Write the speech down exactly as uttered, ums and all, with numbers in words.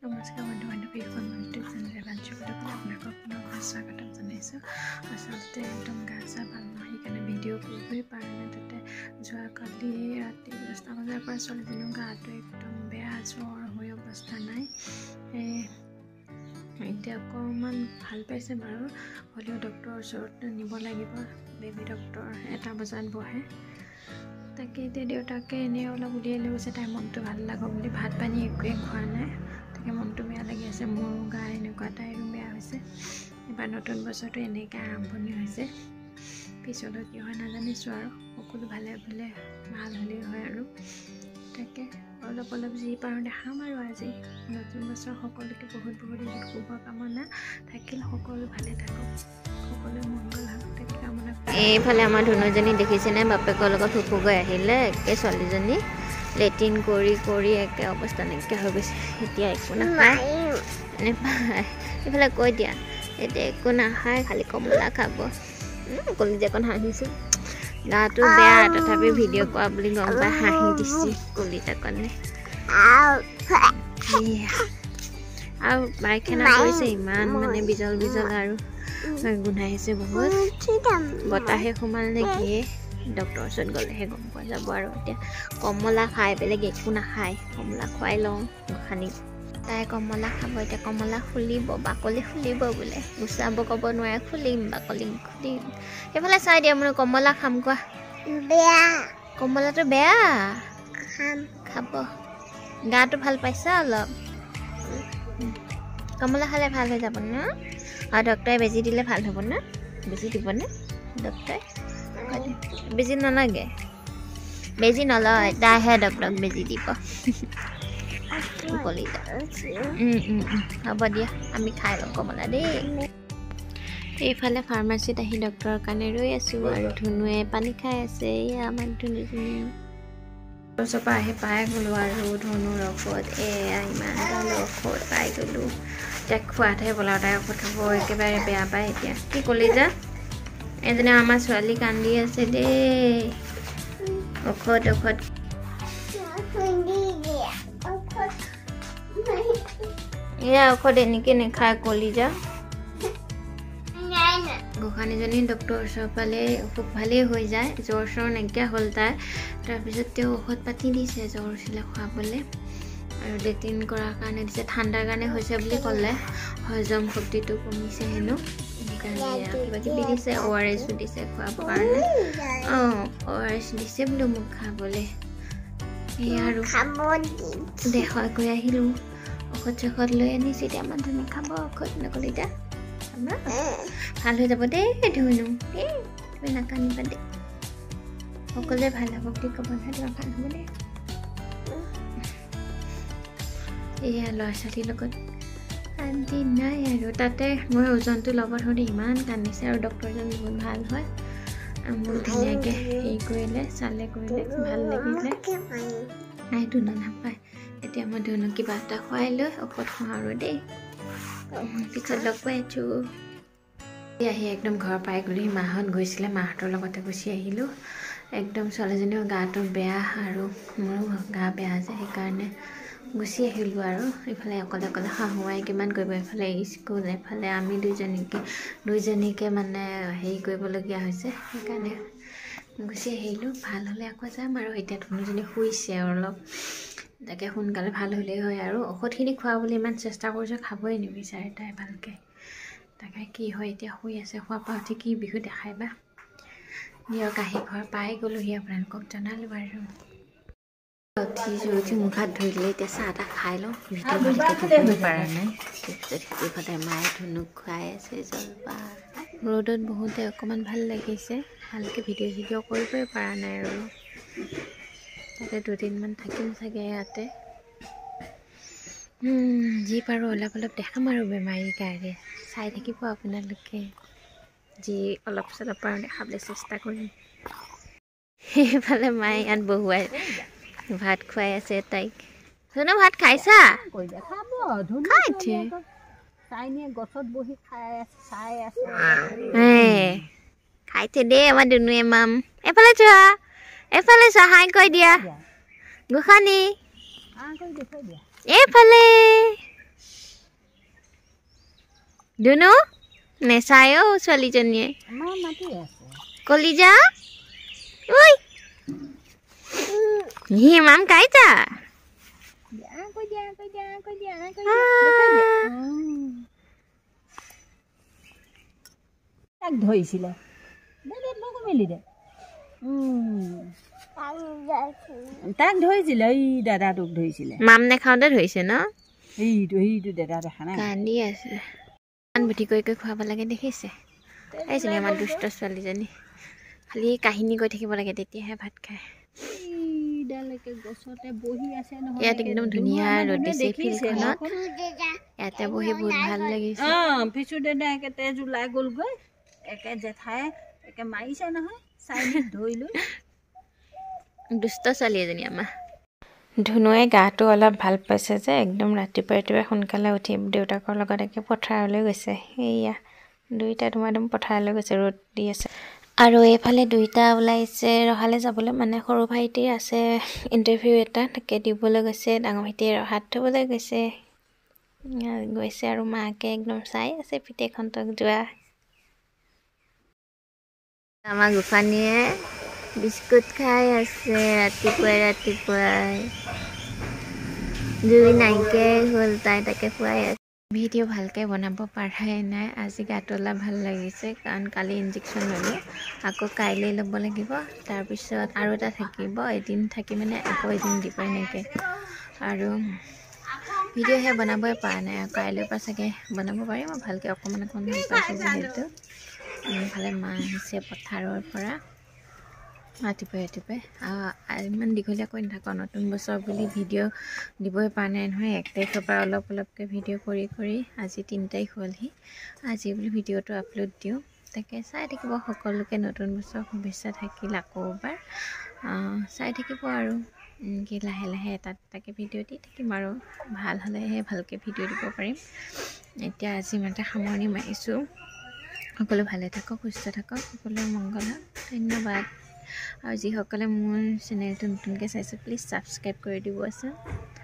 নমস্কাৰ বন্ধু বান্ধৱী ইউটিউব চেনেল দেৱাংশী পুলাক আপোনাক পুনৰ স্বাগতম জনাইছোঁ। আচলতে একদম গা চা ভাল নহয়, সেইকাৰণে ভিডিঅ' কৰিবই পৰা নাই। তাতে যোৱাকালি ৰাতি দহটা বজাৰ পৰা ছোৱালীজনীৰ গাটো একদম বেয়া, জ্বৰ হৈ অৱস্থা নাই। এতিয়া অকণমান ভাল পাইছে বাৰু, হ'লেও ডক্টৰৰ ওচৰত নিব লাগিব। বেবী ডক্টৰ এটা বজাত বহে। তাকে এতিয়া দেউতাকে এনেই অলপ উলিয়াই লৈ গৈছে, তাইৰ মনটো ভাল লাগক বুলি। ভাত পানী একোৱে খোৱা নাই, তাকে মনটো বেয়া লাগি আছে। মোৰো গা এনেকুৱা, তাইৰো বেয়া হৈছে। এবাৰ নতুন বছৰটো এনেকৈ আৰম্ভণি হৈছে, পিছলৈ কি হয় নাজানিছোঁ আৰু। সকলো ভালে ভালে ভাল হ'লেই হয় আৰু। তাকে অলপ অলপ যি পাৰোঁ দেখাম আৰু আজি। নতুন বছৰ সকলোকে বহুত বহুত শুভকামনা থাকিল। সকলো ভালে থাকক, সকলোৱে মংগল হওক, তাকে কামনা। এইফালে আমাৰ ধনুজনী দেখিছেনে, বাপেকৰ লগত ফুফু গৈ আহিলে। একে ছোৱালীজনী লেট্ৰিন কৰি কৰি একে অৱস্থা নাইকিয়া হৈ গৈছে। এতিয়া একো নাখায়, নাপায়। এইফালে কৈ দিয়া, এতিয়া একো নাখায়, খালি কমলা খাব। কলিজাকণ হাঁহিছোঁ, গাটো বেয়া তথাপি ভিডিঅ' কৰা বুলি গম পাই হাঁহি দিছোঁ কলিজাকণে। আৰু পায়খানা কৰিছে, ইমান মানে বিজল বিজল আৰু গোন্ধাইছে বহুত। বতাহে সোমাল নে কিয়ে, ডক্টৰৰ ওচৰত গ'লেহে গম পোৱা যাব আৰু। এতিয়া কমলা খাই, বেলেগ একো নাখায়। কমলা খুৱাই লওঁ গোসানীক, তাই কমলা খাব। এতিয়া কমলা খুলিব, বাকলি খুলিব বোলে, গুচাব ক'ব নোৱাৰে, খুলিম বাকলি খুলিম। সেইফালে চাই দিয়া, মোৰ কমলা খাম কোৱা। বেয়া কমলাটো বেয়া, খাব। গাটো ভাল পাইছা অলপ? কমলা খালে ভাল হৈ যাব ন? আৰু ডক্টৰে বেজি দিলে ভাল হ'ব ন? বেজি দিবনে ডক্টৰে? বেজি নালাগে, বেজি নলয়, তাইহে ডক্টৰক বেজি দিব। হ'ব দিয়া, আমি খাই লওঁ কমলা দেই। এইফালে ফাৰ্মাচীত আহি ডক্টৰৰ কাৰণে ৰৈ আছোঁ, আৰু ধুনুৱে পানী খাই আছে। এয়া আমাৰ ধুনুজনী ওচৰৰ পৰা আহি পাই গ'লোঁ আৰু ধনুৰ ঔষধ। এয়া ইমান ডাল ঔষধ পাই গ'লোঁ। এতিয়া খোৱাতহে বলা, তাই ঔষধ খাব একেবাৰে বেয়া পায়। এতিয়া কি ক'লি যা, এজনী আমাৰ ছোৱালী কান্দি আছে দেই। ঔষধ ঔষধ এয়া ঔষধ এনেকৈ নেখায় কলিজা। গোসানীজনী ডক্টৰৰ ওচৰ পালে অসুখ ভালেই হৈ যায়, জ্বৰ চৰ নাইকিয়া হ'ল তাই। তাৰপিছত তেওঁ ঔষধ পাতি দিছে জ্বৰ উঠিলে খুৱাবলৈ, আৰু লেট্ৰিন কৰাৰ কাৰণে দিছে। ঠাণ্ডাৰ কাৰণে হৈছে বুলি ক'লে, হজম শক্তিটো কমিছে হেনো, সেইকাৰণে কিবা কিবি দিছে। অ' আৰ এছো দিছে খুৱাবৰ কাৰণে। অঁ অ' আৰ এছ দিছে বোলো মোক খাবলৈ। সেয়া আৰু দেখাই গৈ আহিলোঁ, ঔষধ চৌষধ লৈ আনিছোঁ। এতিয়া মানুহে খাব ঔষধ, নক'লে এতিয়া ভাল হৈ যাব দেই ধুনু দেই, তুমি নাকান্দিবা দেই। সকলোৱে ভাল হ'ব বুলি ক'ব নহয়, তোমাৰ ভাল হ'ব দেই। এয়া ল'ৰা ছোৱালীৰ লগত শান্তি নাই আৰু। তাতে মই ওজনটো ল'ব ধৰোঁতে ইমান কান্দিছে, আৰু ডক্টৰজন বহুত ভাল হয়, মোক ধুনীয়াকৈ হেৰি কৰিলে, চালে কৰিলে, ভাল লাগিলে। নাই ধুনু নাপায়। এতিয়া মই ধুনু কিবা এটা খুৱাই লৈ ঔষধ খুৱাওঁ আৰু দেই, পিছত লগ পাই আছোঁ। আহি একদম ঘৰ পাই গ'লোঁ। মাহঁত গৈছিলে, মাহঁতৰ লগতে গুচি আহিলোঁ। একদম ছোৱালীজনীও গাটো বেয়া, আৰু মোৰো গা বেয়া যে, সেইকাৰণে গুচি আহিলোঁ আৰু। ইফালে অকলে অকলে শাহুৱাই কিমান কৰিব, এইফালে স্কুল, এফালে আমি দুইজনীকে দুইজনীকে মানে হেৰি কৰিবলগীয়া হৈছে, সেইকাৰণে গুচি আহিলোঁ। ভাল হ'লে আকৌ যাম আৰু। এতিয়া ধুনুজনী শুইছে অলপ, তাকে সোনকালে ভাল হ'লেই হয় আৰু। ঔষধখিনি খুৱাবলৈ ইমান চেষ্টা কৰিছোঁ, খাবই নিবিচাৰে তাই ভালকৈ। তাকে কি হয় এতিয়া, শুই আছে। খোৱা পৰা উঠি কি বিহু দেখাই বা দিয়ক। আহি ঘৰ পাই গ'লোহি, আপোনালোকক জনালোঁ আৰু। উঠিছোঁ, উঠি মুখ হাত ধুই দিলে। এতিয়া চাহ তাহ খাই লওঁ, ভিডিঅ' ভালকৈ দিবই পৰা নাই। তাৰপিছত সিফালে মায়ে ধুনুক খুৱাই আছে জলপান। ৰ'দত বহুতে অকণমান ভাল লাগিছে, ভালকৈ ভিডিঅ' চিডিঅ' কৰিবই পৰা নাই আৰু। তাতে দুদিনমান থাকিম চাগে ইয়াতে। যি পাৰোঁ অলপ অলপ দেখাম আৰু বেমাৰী গাৰে, চাই থাকিব আপোনালোকে। যি অলপ চলপ পাৰোঁ দেখাবলৈ চেষ্টা কৰিম। সেইফালে মায়ে ইয়াত বহুৱাই ভাত খুৱাই আছে তাইক। ধুনু ভাত খাইছা? গছত বহি খাই চাই আছে, খাইছে দেই আমাৰ ধুনুৱে। মাম এফালে চোৱা, এফালে চোৱা, হাই কৈ দিয়া গোসানী, এইফালে দুনু নেচাই অ' ছোৱালীজনীয়ে কলিজা ঐ হি মাম কাইটা তাক ধৰিছিলে মেলি দে তাক ধৰিছিলে এই দাদাটোক ধৰিছিলে মাম নেখাওঁতে ধৰিছে ন এইটো সেইটো দাদা দেখা নাই কান্দি আছে ইমান বুদ্ধি কৰি কৰি খুৱাব লাগে দেখিছে এইজনী আমাৰ দুষ্ট ছোৱালীজনী খালি কাহিনী কৈ থাকিব লাগে তেতিয়াহে ভাত খায় গছতে বহি আছে নহয় ইয়াত একদম ধুনীয়া ৰ'দ দিছে ফিল্ডখনত ইয়াতে বহি বহুত ভাল লাগিছে অঁ ফিচু দাদা একে তেজ ওলাই গ'লগৈ একে জেঠাই একে মাৰিছে নহয় চাইনিক ধৰি লৈ দুষ্ট ছোৱালী এজনী আমাৰ ধুনুৱে গাটো অলপ ভাল পাইছে যে একদম ৰাতিপুৱা ৰাতিপুৱা সোনকালে উঠি দেউতাকৰ লগত একে পথাৰলৈ গৈছে সেয়া দুইটা ধুমা ধুম পথাৰলৈ গৈছে ৰ'দ দি আছে আৰু এইফালে দুইটা ওলাইছে ৰহালৈ যাবলৈ মানে সৰু ভাইটিৰ আছে ইণ্টাৰভিউ এটা তাকে দিবলৈ গৈছে ডাঙৰ ভাইটিয়ে ৰহাত থ'বলৈ গৈছে গৈছে আৰু মাকে একদম চাই আছে পিতেকহঁতক যোৱা আমাৰ গোসাঁনীয়ে বিস্কুট খাই আছে ৰাতিপুৱাই ৰাতিপুৱাই জুই নাইকিয়াই হ'ল তাই তাকে খুৱাই আছে ভিডিঅ' ভালকৈ বনাব পৰাই নাই আজি গাটো অলপ ভাল লাগিছে কাৰণ কালি ইনজেকশ্যন ল'লোঁ আকৌ কাইলৈ ল'ব লাগিব তাৰপিছত আৰু এটা থাকিব এদিন থাকি মানে আকৌ এদিন দিব এনেকৈ আৰু ভিডিঅ' সেয়া বনাবই পৰা নাই আৰু কাইলৈৰ পৰা চাগে বনাব পাৰিম মই ভালকৈ অকণমান অকণমান ভাল পাইছোঁ যিহেতু ইফালে মা আহিছে পথাৰৰ পৰা ৰাতিপুৱাই ৰাতিপুৱাই ইমান দীঘলীয়া কৈ নাথাকোঁ নতুন বছৰ বুলি ভিডিঅ' দিবই পৰা নাই নহয় এক তাৰিখৰ পৰা অলপ অলপকৈ ভিডিঅ' কৰি কৰি আজি তিনি তাৰিখ হ'লহি আজি বুলি ভিডিঅ'টো আপলোড দিওঁ তাকে চাই থাকিব সকলোকে নতুন বছৰ শুভেচ্ছা থাকিল আকৌ এবাৰ চাই থাকিব আৰু কি লাহে লাহে এটা এটাকৈ ভিডিঅ' দি থাকিম আৰু ভাল হ'লেহে ভালকৈ ভিডিঅ' দিব পাৰিম এতিয়া আজি ইমানতে সামৰণি মাৰিছোঁ সকলো ভালে থাকক সুস্থ থাকক সকলোৰে মংগল হওক ধন্যবাদ আৰু যিসকলে মোৰ চেনেলটো নতুনকৈ চাইছে প্লিজ ছাবস্ক্ৰাইব কৰি দিব আছে